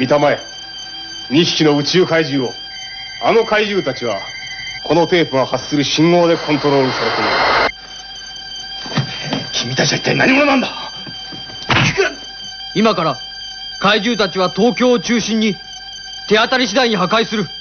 たまえ。2匹の宇宙怪獣を。あの怪獣たちはこのテープが発する信号でコントロールされている。君たちは一体何者なんだ。 今から怪獣たちは東京を中心に手当たり次第に破壊する。